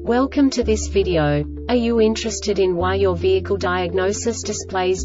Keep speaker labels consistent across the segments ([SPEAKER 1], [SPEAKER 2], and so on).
[SPEAKER 1] Welcome to this video. Are you interested in why your vehicle diagnosis displays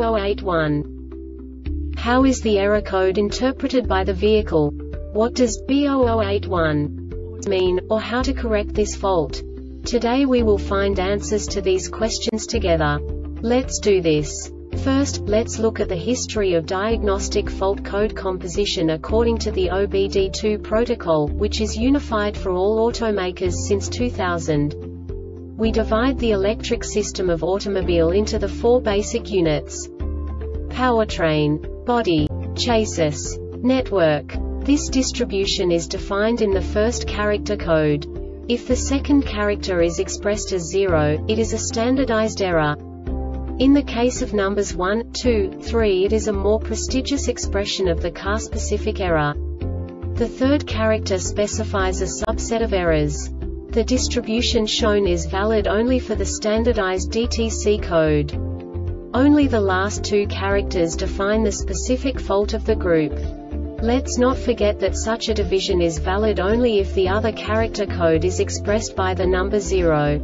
[SPEAKER 1] B0081? How is the error code interpreted by the vehicle? What does B0081 mean, or how to correct this fault? Today we will find answers to these questions together. Let's do this. First, let's look at the history of diagnostic fault code composition according to the OBD2 protocol, which is unified for all automakers since 2000. We divide the electric system of automobile into the four basic units: powertrain, body, chassis, network. This distribution is defined in the first character code. If the second character is expressed as 0, it is a standardized error. In the case of numbers 1, 2, 3, it is a more prestigious expression of the car-specific error. The third character specifies a subset of errors. The distribution shown is valid only for the standardized DTC code. Only the last two characters define the specific fault of the group. Let's not forget that such a division is valid only if the other character code is expressed by the number 0.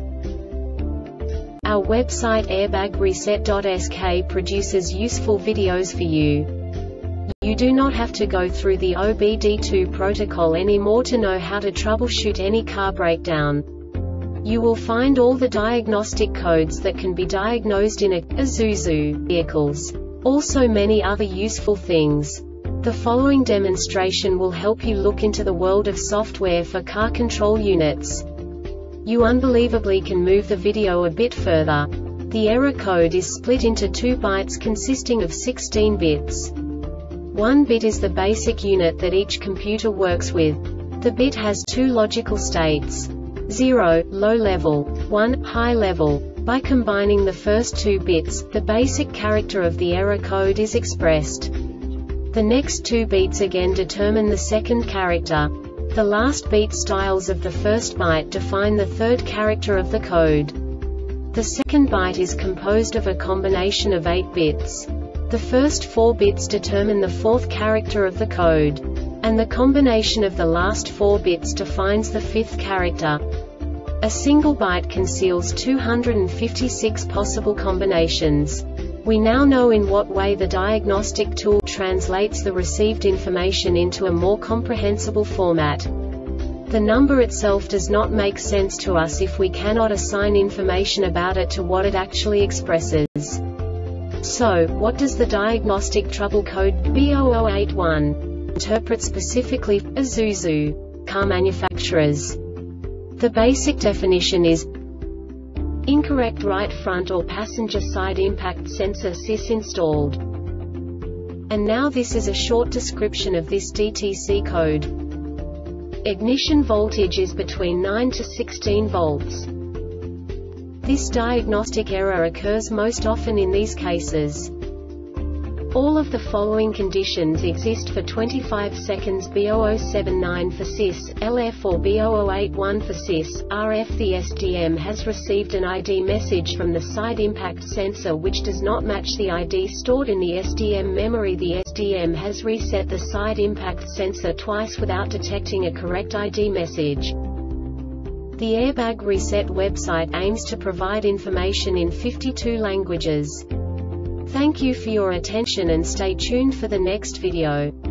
[SPEAKER 1] Our website airbagreset.sk produces useful videos for you. You do not have to go through the OBD2 protocol anymore to know how to troubleshoot any car breakdown. You will find all the diagnostic codes that can be diagnosed in Isuzu vehicles. Also many other useful things. The following demonstration will help you look into the world of software for car control units. You unbelievably can move the video a bit further. The error code is split into 2 bytes consisting of 16 bits. 1 bit is the basic unit that each computer works with. The bit has 2 logical states: 0, low level, 1, high level. By combining the first 2 bits, the basic character of the error code is expressed. The next 2 beats again determine the second character. The last beat styles of the first byte define the third character of the code. The second byte is composed of a combination of 8 bits. The first 4 bits determine the fourth character of the code. And the combination of the last 4 bits defines the fifth character. A single byte conceals 256 possible combinations. We now know in what way the diagnostic tool translates the received information into a more comprehensible format. The number itself does not make sense to us if we cannot assign information about it to what it actually expresses. So, what does the diagnostic trouble code B0081 interpret specifically for Isuzu car manufacturers? The basic definition is incorrect right front or passenger side impact sensor SIS installed. And now this is a short description of this DTC code. Ignition voltage is between 9 to 16 volts. This diagnostic error occurs most often in these cases. All of the following conditions exist for 25 seconds: B0079 for SIS, LF or B0081 for SIS, RF. The SDM has received an ID message from the side impact sensor which does not match the ID stored in the SDM memory. The SDM has reset the side impact sensor twice without detecting a correct ID message. The Airbag Reset website aims to provide information in 52 languages. Thank you for your attention and stay tuned for the next video.